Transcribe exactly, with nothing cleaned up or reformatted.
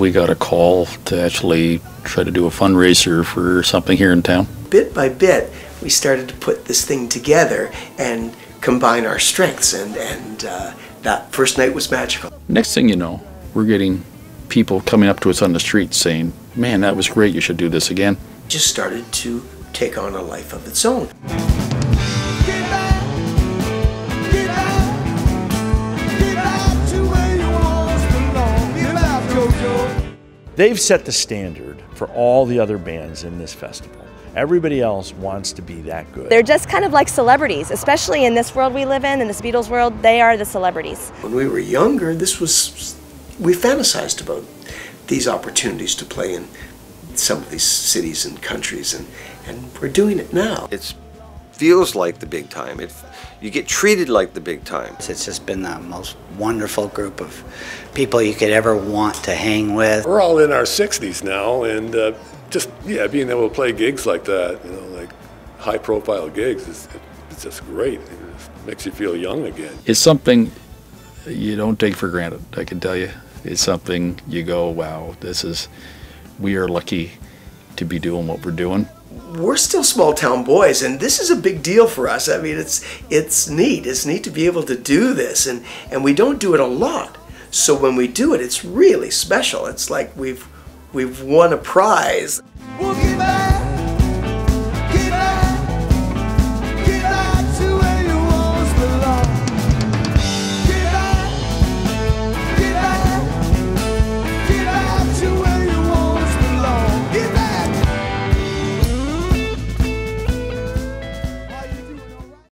we got a call to actually try to do a fundraiser for something here in town. Bit by bit, we started to put this thing together and combine our strengths, and, and uh, that first night was magical. Next thing you know, we're getting people coming up to us on the street saying, man, that was great, you should do this again. Just started to take on a life of its own. They've set the standard for all the other bands in this festival. Everybody else wants to be that good. They're just kind of like celebrities, especially in this world we live in, in this Beatles world. They are the celebrities. When we were younger, this was, we fantasized about these opportunities to play in some of these cities and countries, and, and we're doing it now. It feels like the big time. It, you get treated like the big time. It's just been the most wonderful group of people you could ever want to hang with. We're all in our sixties now, and uh, just, yeah, being able to play gigs like that, you know, like high-profile gigs, is, it's just great. It just makes you feel young again. It's something you don't take for granted, I can tell you. It's something you go, wow, this is, we are lucky to be doing what we're doing. We're still small town boys, and this is a big deal for us. I mean, it's it's neat. It's neat to be able to do this, and, and we don't do it a lot. So when we do it, it's really special. It's like we've we've won a prize.